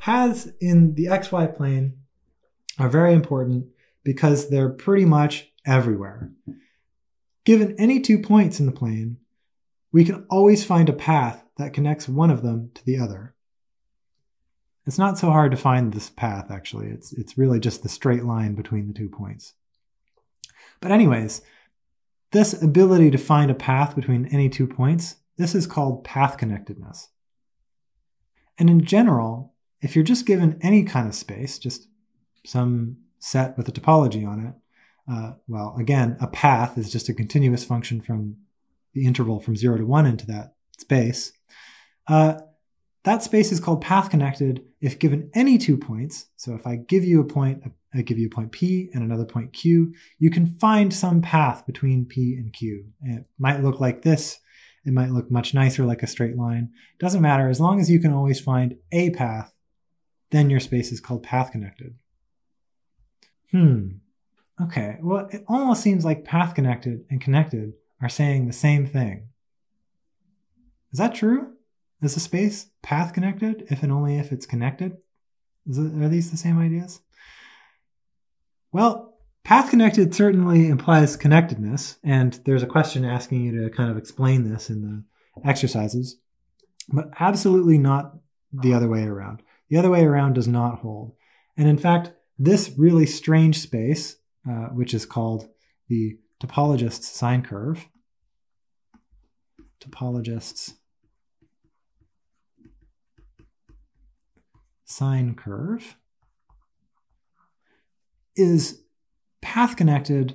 paths in the xy plane are very important because they're pretty much everywhere. Given any 2 points in the plane, we can always find a path that connects one of them to the other. It's not so hard to find this path, actually. It's really just the straight line between the 2 points. But anyways, this ability to find a path between any 2 points, this is called path connectedness. And in general, if you're just given any kind of space, just some set with a topology on it, well, again, a path is just a continuous function from the interval from 0 to 1 into that space. That space is called path connected if given any 2 points. So if I give you a point, I give you a point P and another point Q, you can find some path between P and Q. And it might look like this. It might look much nicer like a straight line. Doesn't matter. As long as you can always find a path, then your space is called path connected. Okay, well, it almost seems like path connected and connected are saying the same thing. Is that true? Is a space path connected if and only if it's connected? Are these the same ideas? Well, path connected certainly implies connectedness, and there's a question asking you to kind of explain this in the exercises, but absolutely not the other way around. The other way around does not hold. And in fact, this really strange space, which is called the topologist's sine curve, topologist's sine curve, is path connected,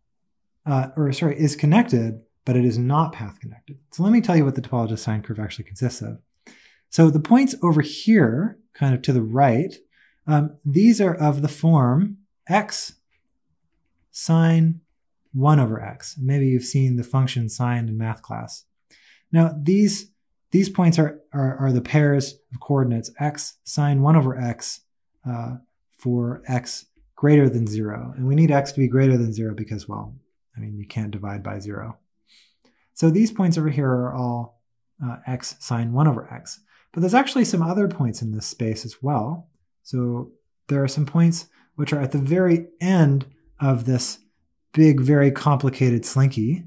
is connected, but it is not path connected. So let me tell you what the topologist's sine curve actually consists of. So the points over here, kind of to the right, these are of the form x sine 1 over x. Maybe you've seen the function sine in math class. Now these points are the pairs of coordinates x sine 1 over x for x greater than 0. And we need x to be greater than 0 because, well, I mean, you can't divide by 0. So these points over here are all x sine 1 over x. But there's actually some other points in this space as well. So there are some points which are at the very end of this big, very complicated slinky.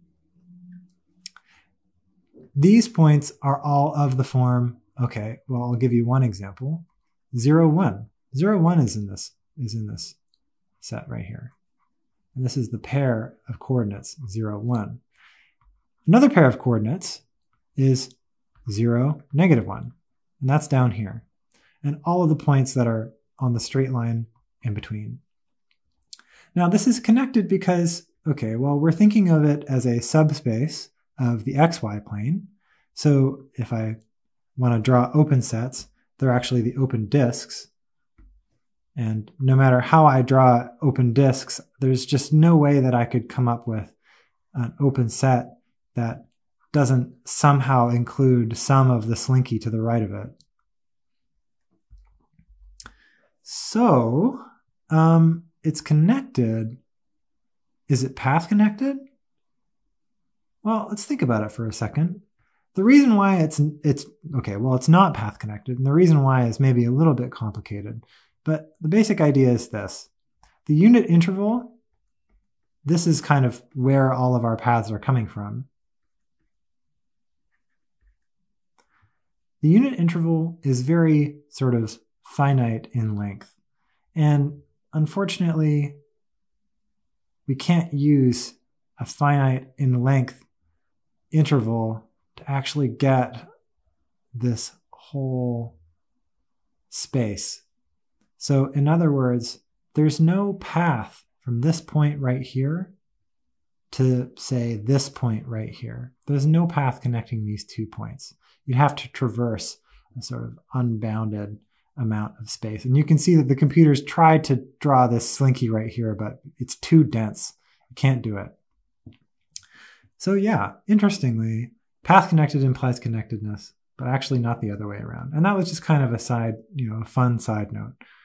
These points are all of the form, okay, well, I'll give you one example. 0, 1. 0, 1 is in this set right here. And this is the pair of coordinates, 0, 1. Another pair of coordinates is 0, negative 1. And that's down here. And all of the points that are on the straight line in between. Now this is connected because, okay, well, we're thinking of it as a subspace of the xy plane. So if I want to draw open sets, they're actually the open disks. And no matter how I draw open disks, there's just no way that I could come up with an open set that doesn't somehow include some of the slinky to the right of it. So it's connected. Is it path connected? Well, let's think about it for a second. The reason why it's not path connected, and the reason why is maybe a little bit complicated, but the basic idea is this. The unit interval, this is kind of where all of our paths are coming from. The unit interval is very sort of finite in length. And unfortunately, we can't use a finite in length interval to actually get this whole space. So in other words, there's no path from this point right here to, say, this point right here. There's no path connecting these 2 points. You'd have to traverse a sort of unbounded amount of space. And you can see that the computers tried to draw this slinky right here, but it's too dense. You can't do it. So yeah, interestingly, path connected implies connectedness, but actually not the other way around. And that was just kind of a side, a fun side note.